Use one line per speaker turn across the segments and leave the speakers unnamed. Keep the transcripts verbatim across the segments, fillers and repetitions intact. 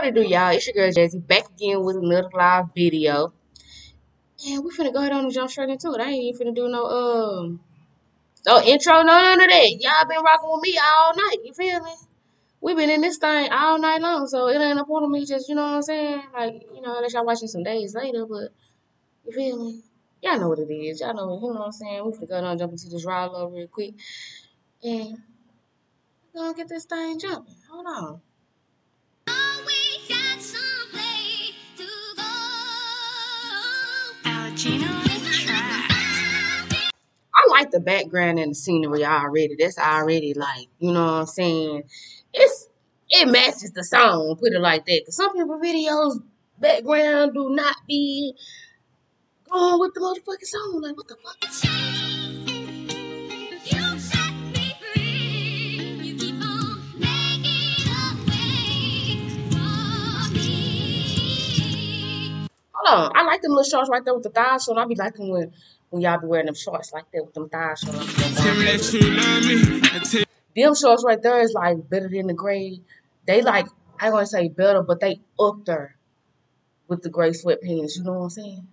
What it do, y'all? It's your girl Jazzy back again with another live video. And we finna go ahead on and jump straight into it. I ain't even finna do no um no intro, no none of that. Y'all been rocking with me all night. You feel me? We been in this thing all night long, so it ain't no point of me just, you know what I'm saying? Like, you know, unless y'all watching some days later, but you feel me? Y'all know what it is. Y'all know, you know what I'm saying? We finna go ahead and jump into this ride low real quick. And we're gonna get this thing jumping. Hold on. I like the background and the scenery already. That's already like, you know what I'm saying? It's it matches the song, put it like that. Cause some people videos background do not be going with the motherfucking song. Like what the fuck? Hold on. I like them little shorts right there with the thighs showing. I be liking when when y'all be wearing them shorts like that with them thighs showing. Them shorts right there is like better than the gray. They like, I ain't gonna say better, but they up there with the gray sweatpants. You know what I'm saying?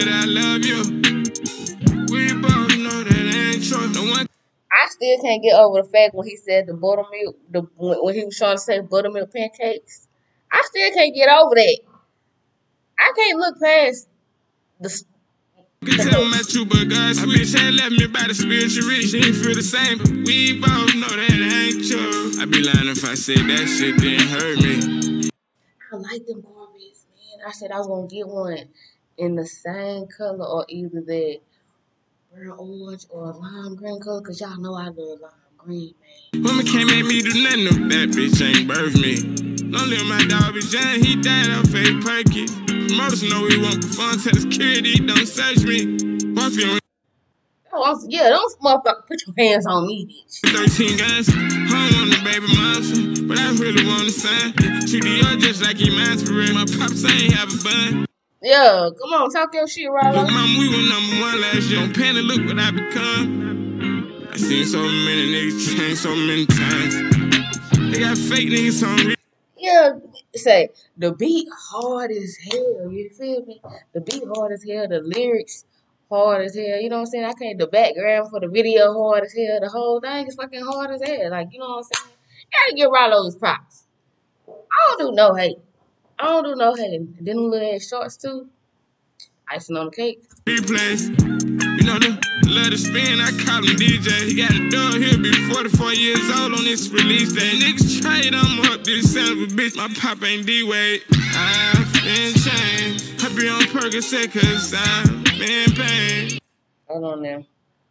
I still can't get over the fact when he said the buttermilk, the when he was trying to say buttermilk pancakes. I still can't get over that. I can't look past the.
Can tell my true, but God's switch ain't left me by the spiritual rich. She ain't feel the same, but we both know that ain't true. I'd be lying if I said that shit didn't hurt me.
I like them Corvettes, man. I said I was gonna get one in the same color or either that burnt orange or lime green color, cause y'all know I love lime green, man.
Woman can't make me do nothing if that bitch ain't birthed me. Don't live my dog be John, he died off fake perky. Promoters know we won't perform, tell the security don't search me.
Oh, yeah, don't motherfucker put your hands on me, bitch.
thirteen guns, home on the baby monster, but I really want to sign. Treat the other just like he minds for real. My pops ain't have a bun.
Yeah, come on, talk your shit right
Look,
on.
mama, we were number one last year. Don't panic, look what I become. I seen so many niggas change so many times. They got fake niggas on me.
Yeah, say the beat hard as hell. You feel me? The beat hard as hell. The lyrics hard as hell. You know what I'm saying? I can't. The background for the video hard as hell. The whole thing is fucking hard as hell. Like, you know what I'm saying? Gotta give Rollo his props. I don't do no hate. I don't do no hate. Then them little ass shorts too. Icing on the cake.
Replays. You know the love to spin, I call him D J. He got a dog, he'll be forty-four years old on this release day. Niggas trade, I'm up this son of a bitch. My pop ain't D-Wade. I've been changed. I be on Percocet cause I'm in pain.
Hold on now.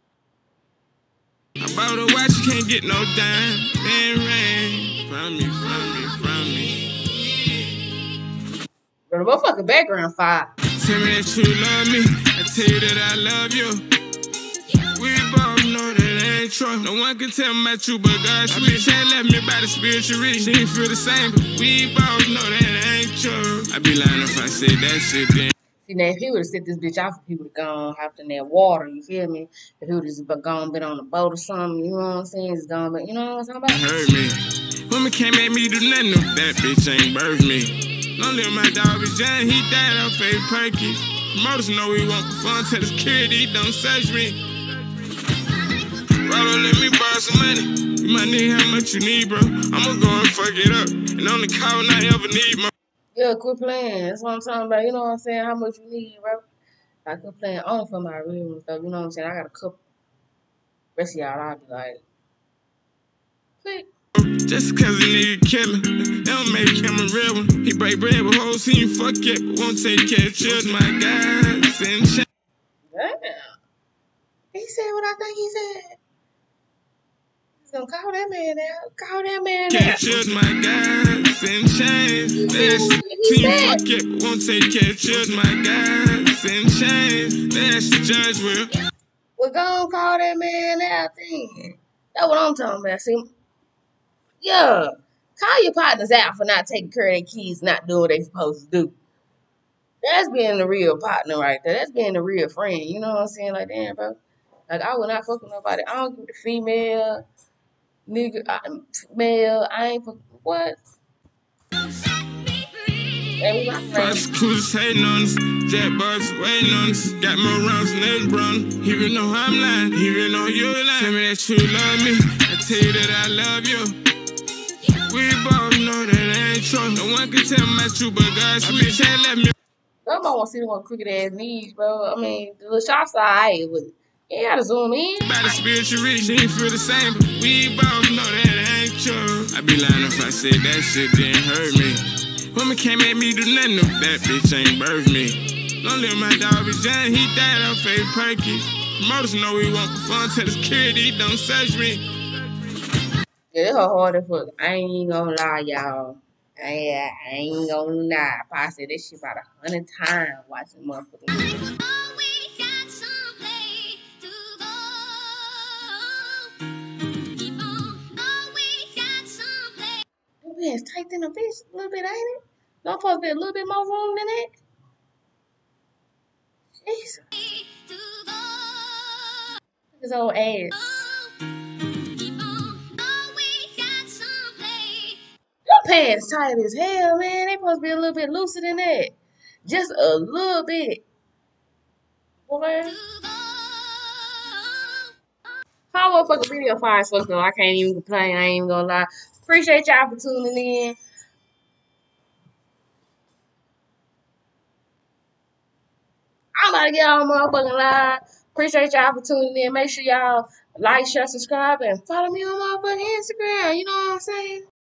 I bought a watch, you can't get no dime. Been rain. From me, from me, from me.
But the motherfucking background fire.
Tell me that you love me. I tell you that I love you. We both know that ain't true. No one can tell me about you but God. My bitch ain't left me by the spiritual rich. She ain't feel the same, but we both know that ain't true. I'd be lying if I said that shit then.
See, now, if he would have set this bitch off, if he would have gone, hopped in that water, you feel me? If he would have just gone, been on a boat or something, you know what I'm saying? It's gone, but you know what I'm talking about?
Hurt me. Woman can't make me do nothing if that bitch ain't birthed me. Don't live my dog be John, he died off fake perky. Promoters know we won't perform, tell the security don't search me. Rollo, let me borrow some money. You might need how much you need, bro. I'ma go and fuck it up. And only call when I ever need my.
Yeah, quit playing. That's what I'm talking about. You know what I'm saying? How much you need, bro? I quit playing only for my real ones, though. You know what I'm saying? I got a couple. Rest of y'all, I'll be like, click.
Just cause a nigga killin', don't make him a real one. He break bread with whole team, fuck it, but won't take care of children. My guys and ch-
Damn. He said what I think he said. He's gonna call that man out. Call that man
care
out.
children, my guys and chains. That's team, fuck it, but won't take care of children. My guys and chains. That's the judge will.
We're gonna call that man out then. That's what I'm talking about. See? Yeah. Call your partners out for not taking care of their kids, not doing what they supposed to do. That's being the real partner right there. That's being the real friend. You know what I'm saying? Like, damn, bro. Like, I would not fuck with nobody. I don't give a female, nigga, I, male. I ain't fuck. What? Yeah, we rocking right now.
Prosecutors hating on us, Jack boys waiting on us. Got more rounds than Nate Brown. Even though I'm lying, even though you lying. Tell me that you love me, I tell you that I love you. We both know that it ain't true. No one can tell my truth, but God, I bitch ain't let me.
I don't want to see them on crooked ass knees, bro. I mean, the little shots are alright, but you gotta zoom in.
By the spiritual reach, she ain't feel the same, but we both know that it ain't true. I be lying if I said that shit didn't hurt me. Woman can't make me do nothing if that bitch ain't birthed me. Don't let my dog be John, he died on fake perky. Promoters know we won't perform to the security, don't search me.
Yeah, this her hard as fuck. I ain't even gonna lie, y'all. I, I ain't gonna lie. I probably said this shit about a hundred times watching motherfucking video. That man's tight in the bitch a little bit, ain't it? Don't supposed to be a little bit more room than that? Jesus. Look at his old ass. Your pants tight as hell, man. They supposed to be a little bit looser than that. Just a little bit. Boy. How motherfucking video fire as fuck though. I can't even complain. I ain't even gonna lie. Appreciate y'all for tuning in. I'm about to get on motherfucking live. Appreciate y'all for tuning in. Make sure y'all like, share, subscribe, and follow me on motherfucking Instagram. You know what I'm saying?